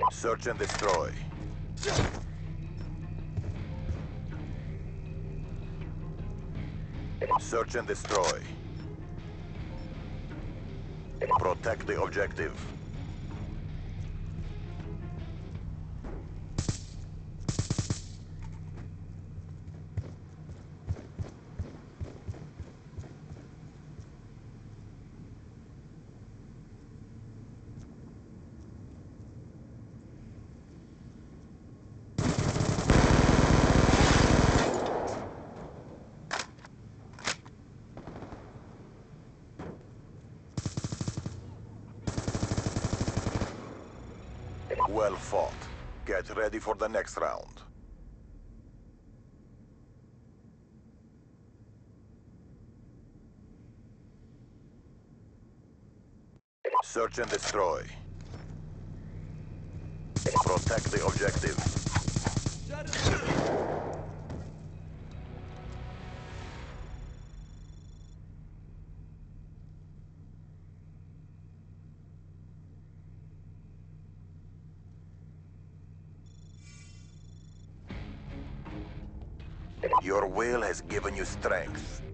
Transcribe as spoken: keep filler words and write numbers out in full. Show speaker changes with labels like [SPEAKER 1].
[SPEAKER 1] Search and destroy. Search and destroy. Protect the objective. Well fought. Get ready for the next round. Search and destroy. Protect the objective. Your will has given you strength.